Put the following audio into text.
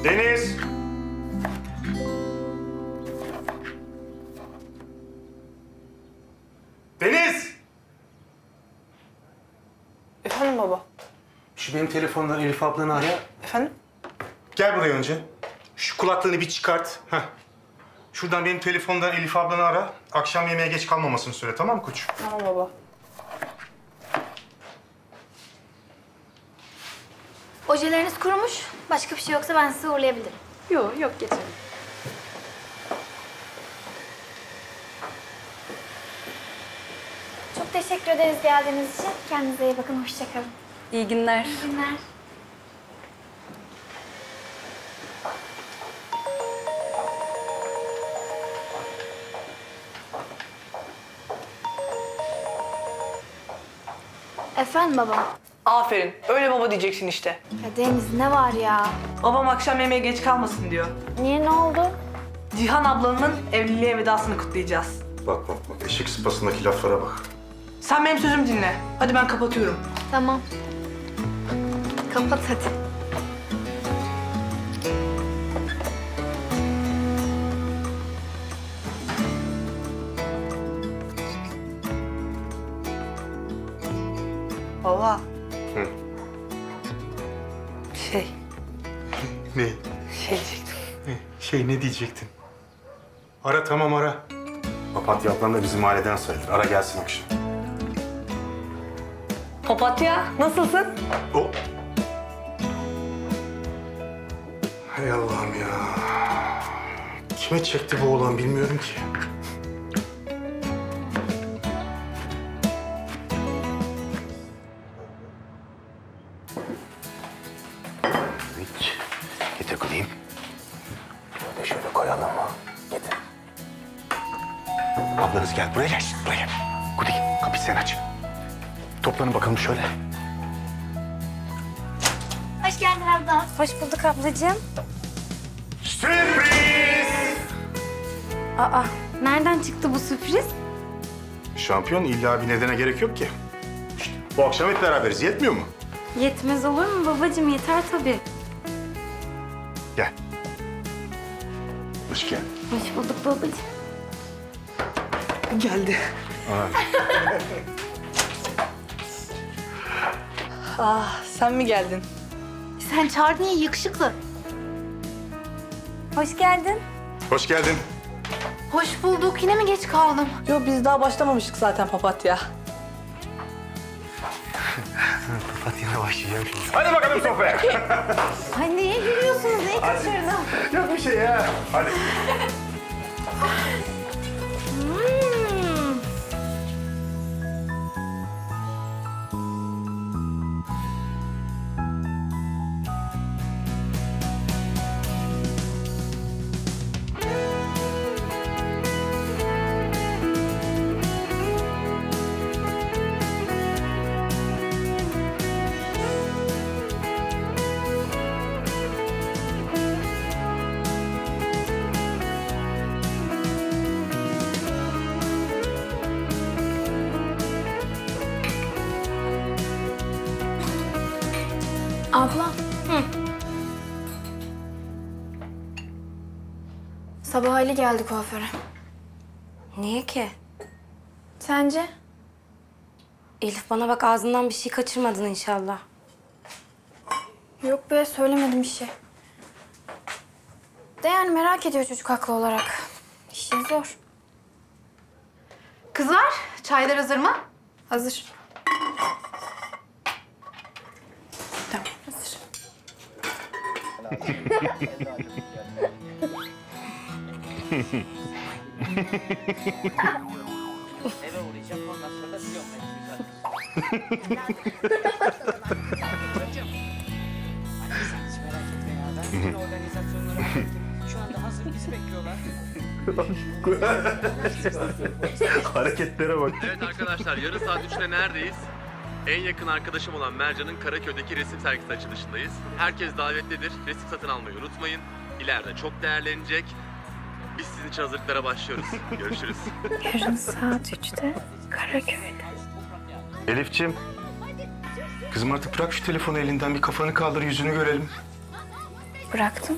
Deniz! Deniz! Efendim baba? Şu benim telefondan Elif ablanı ara. Efendim? Gel buraya önce. Şu kulaklığını bir çıkart. Heh. Şuradan benim telefondan Elif ablanı ara. Akşam yemeğe geç kalmamasını söyle, tamam mı koç? Tamam baba. Ojeleriniz kurumuş. Başka bir şey yoksa ben sizi uğurlayabilirim. Yok getirin. Çok teşekkür ederiz geldiğiniz için. Kendinize iyi bakın. Hoşça kalın. İyi günler. İyi günler. Efendim baba. Aferin. Öyle baba diyeceksin işte. Ya Deniz ne var ya? Babam akşam yemeğe geç kalmasın diyor. Niye, ne oldu? Cihan ablanın evliliğe vedasını kutlayacağız. Bak, eşek sıpasındaki laflara bak. Sen benim sözümü dinle. Hadi ben kapatıyorum. Tamam. Kapat hadi. Baba. Hı. Şey Ne? diyecektim. Ne diyecektin? Ara, tamam ara. Papatya ablan da bizim aileden sayılır. Ara gelsin akşam. Papatya, nasılsın? O. Hay Allah'ım ya. Kime çekti bu oğlan bilmiyorum ki. Getir kılayım. Şöyle koyalım mı? Getir. Ablanız gel. Buraya gel. Buraya gel. Kudik, kapıyı sen aç. Toplanın bakalım şöyle. Hoş geldin abla. Hoş bulduk ablacığım. Sürpriz! Aa, nereden çıktı bu sürpriz? Şampiyon illa bir nedene gerek yok ki. İşte, bu akşam hep beraberiz. Yetmiyor mu? Yetmez olur mu babacığım? Yeter tabii. Gel. Hoş geldin. Hoş bulduk babacığım. Geldi. Sen mi geldin? Sen çağırdın ya yakışıklı. Hoş geldin. Hoş geldin. Hoş bulduk. Yine mi geç kaldım? Yok biz daha başlamamıştık zaten papatya. Papatya'na başlayacağım şimdi. Hadi bakalım sofraya. Ay neye gülüyorsunuz? Neyi kaçırdın? Yok bir şey ya. Hadi. Abla. Hı. Sabah Ali geldi kuaföre. Niye ki? Sence? Elif bana bak ağzından bir şey kaçırmadın inşallah. Yok be, söylemedim bir şey. De yani merak ediyor çocuk haklı olarak. İşin zor. Kızlar, çaylar hazır mı? Hazır. Tamam, hazır. Eve uğrayacağım. Ondan sonra da sizi Hiç merak etme ya. Ben bütün organizasyonları hallettim. Şu anda hazır bizi bekliyorlar. Hareketlere bak. Evet arkadaşlar, yarın saat 3'te neredeyiz? En yakın arkadaşım olan Mercan'ın Karaköy'deki resim sergisi açılışındayız. Herkes davetlidir. Resim satın almayı unutmayın. İleride çok değerlenecek. Biz sizin için hazırlıklara başlıyoruz. Görüşürüz. Yarın saat 3'te Karaköy'de. Elif'ciğim. Kızım artık bırak şu telefonu elinden. Bir kafanı kaldır, yüzünü görelim. bıraktım.